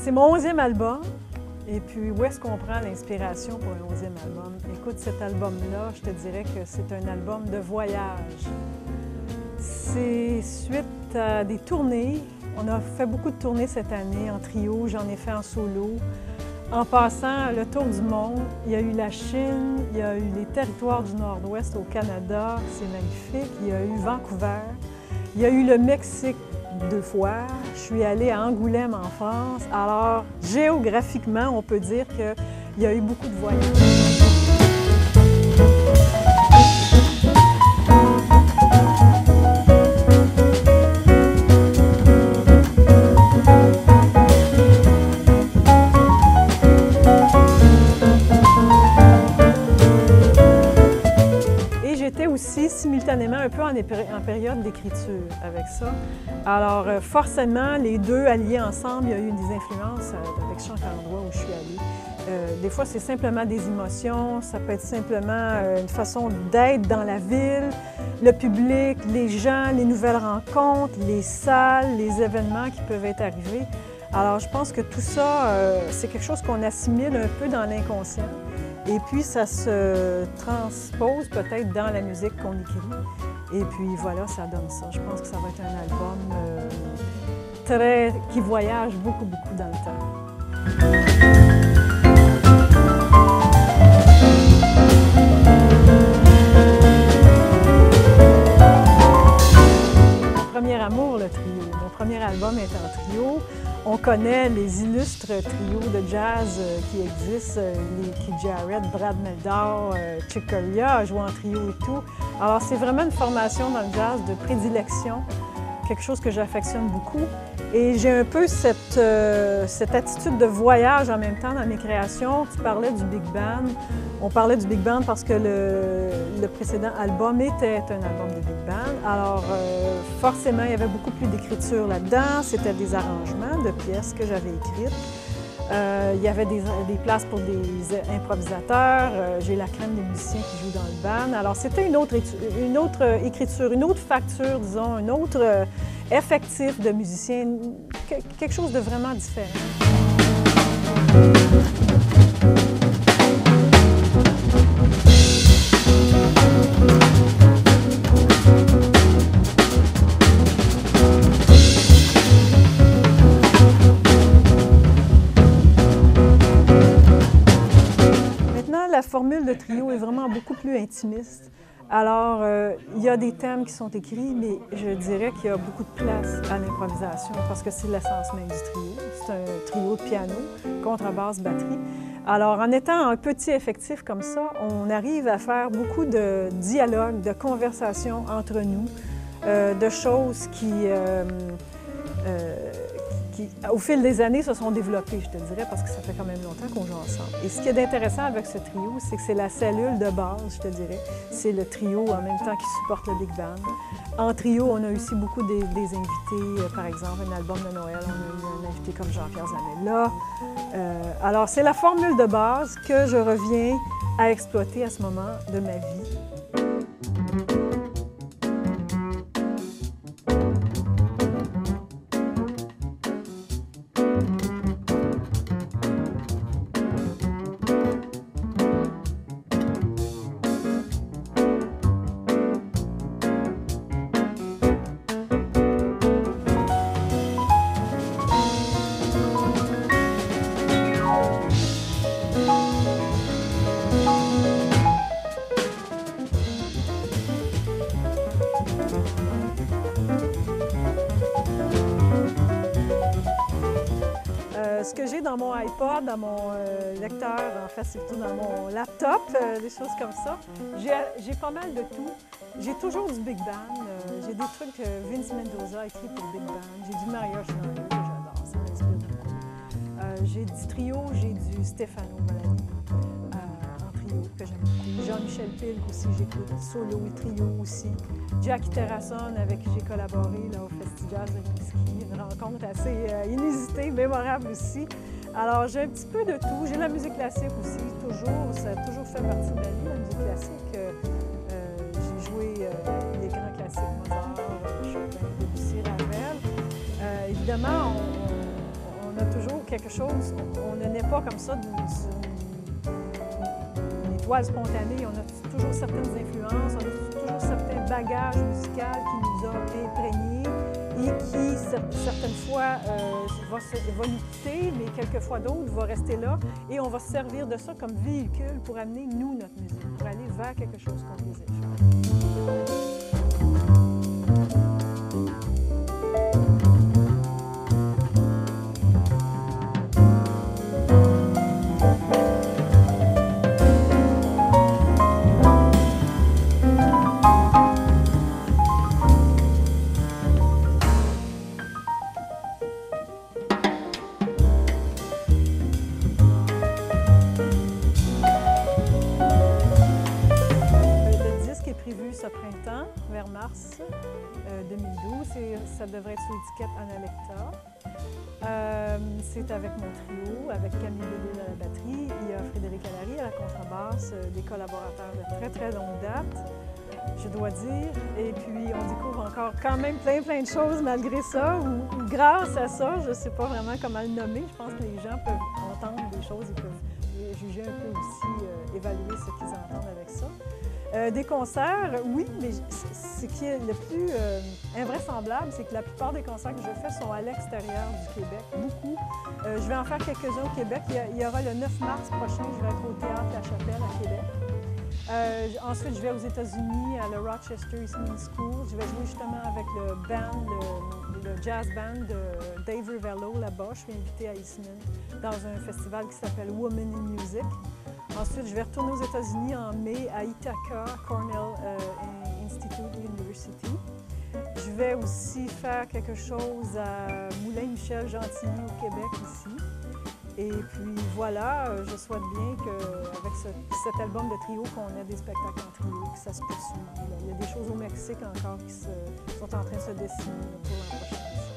C'est mon 11e album. Et puis, où est-ce qu'on prend l'inspiration pour un 11e album? Écoute, cet album-là, je te dirais que c'est un album de voyage. C'est suite à des tournées. On a fait beaucoup de tournées cette année en trio, j'en ai fait en solo. En passant le tour du monde, il y a eu la Chine, il y a eu les territoires du Nord-Ouest au Canada, c'est magnifique. Il y a eu Vancouver, il y a eu le Mexique 2 fois. Je suis allée à Angoulême en France. Alors, géographiquement, on peut dire qu'il y a eu beaucoup de voyages. J'étais aussi simultanément un peu en période d'écriture avec ça. Alors forcément, les deux alliés ensemble, il y a eu des influences avec chaque endroit où je suis allée. Des fois, c'est simplement des émotions, ça peut être simplement une façon d'être dans la ville, le public, les gens, les nouvelles rencontres, les salles, les événements qui peuvent être arrivés. Alors je pense que tout ça, c'est quelque chose qu'on assimile un peu dans l'inconscient. Et puis, ça se transpose peut-être dans la musique qu'on écrit. Et puis, voilà, ça donne ça. Je pense que ça va être un album qui voyage beaucoup, beaucoup dans le temps. Mon premier amour, le trio. Mon premier album est en trio. On connaît les illustres trios de jazz qui existent, les Keith Jarrett, Brad Mehldau, Chick Corea a joué en trio et tout. Alors c'est vraiment une formation dans le jazz de prédilection, quelque chose que j'affectionne beaucoup. Et j'ai un peu cette attitude de voyage en même temps dans mes créations. Tu parlais du Big Band. On parlait du Big Band parce que le précédent album était un album de Big Band. Alors, forcément, il y avait beaucoup plus d'écriture là-dedans. C'était des arrangements de pièces que j'avais écrites. Il y avait des places pour des improvisateurs. J'ai la crème des musiciens qui jouent dans le band. Alors, c'était une autre écriture, une autre facture, disons, un autre effectif de musiciens, quelque chose de vraiment différent. La formule de trio est vraiment beaucoup plus intimiste. Alors, il y a des thèmes qui sont écrits, mais je dirais qu'il y a beaucoup de place à l'improvisation parce que c'est l'essence même du trio. C'est un trio de piano, contrebasse, batterie. Alors, en étant un petit effectif comme ça, on arrive à faire beaucoup de dialogues, de conversations entre nous, de choses qui, au fil des années, se sont développées, je te dirais, parce que ça fait quand même longtemps qu'on joue ensemble. Et ce qui est intéressant avec ce trio, c'est que c'est la cellule de base, je te dirais. C'est le trio en même temps qui supporte le Big Band. En trio, on a aussi beaucoup des invités. Par exemple, un album de Noël, on a eu un invité comme Jean-Pierre Zanella. Alors, c'est la formule de base que je reviens à exploiter à ce moment de ma vie. Ce que j'ai dans mon iPod, dans mon lecteur, en fait, c'est plutôt dans mon laptop, des choses comme ça. J'ai pas mal de tout. J'ai toujours du Big Band. J'ai des trucs que Vince Mendoza a écrit pour Big Band. J'ai du Mario Schneider que j'adore, ça m'inspire beaucoup. J'ai du trio, j'ai du Stefano Bolani en trio que j'aime beaucoup. Jean-Michel Pilk aussi, j'écoute. Solo et trio aussi. Jackie Terrasson, avec qui j'ai collaboré là, au Festival de Rimouski. Une rencontre assez inusitée, mémorable aussi. Alors, j'ai un petit peu de tout. J'ai la musique classique aussi, toujours. Ça a toujours fait partie de ma vie, la musique classique. J'ai joué les grands classiques, Mozart, Chopin, Debussy, Ravel. Évidemment, on a toujours quelque chose, on ne naît pas comme ça d'une étoile spontanée. On a toujours certaines influences, on a toujours certains bagages musicaux qui nous ont imprégnés et qui, certaines fois, va nous quitter, mais quelquefois d'autres va rester là. Et on va se servir de ça comme véhicule pour amener, nous, notre musique, pour aller vers quelque chose qu'on désire faire. Prévu ce printemps, vers mars 2012. Ça devrait être sous l'étiquette Analecta. C'est avec mon trio, avec Camille Bédé à la batterie, il y a Frédéric Allary à la contrebasse, des collaborateurs de très longue date, je dois dire. Et puis on découvre encore quand même plein de choses malgré ça, ou grâce à ça, je ne sais pas vraiment comment le nommer. Je pense que les gens peuvent entendre des choses, ils peuvent juger un peu aussi, évaluer ce qu'ils entendent avec ça. Des concerts, oui, mais ce qui est le plus invraisemblable, c'est que la plupart des concerts que je fais sont à l'extérieur du Québec, beaucoup. Je vais en faire quelques-uns au Québec. Il y aura le 9 mars prochain, je vais être au Théâtre La Chapelle à Québec. Ensuite, je vais aux États-Unis, à la Rochester Eastman School. Je vais jouer justement avec le band, le jazz band de Dave Rivello là-bas. Je suis invitée à Eastman dans un festival qui s'appelle Women in Music. Ensuite, je vais retourner aux États-Unis en mai à Ithaca, Cornell Institute University. Je vais aussi faire quelque chose à Moulin-Michel-Gentilly au Québec ici. Et puis voilà, je souhaite bien qu'avec cet album de trio, qu'on ait des spectacles en trio, que ça se poursuive. Il y a des choses au Mexique encore qui sont en train de se dessiner pour l'an prochain.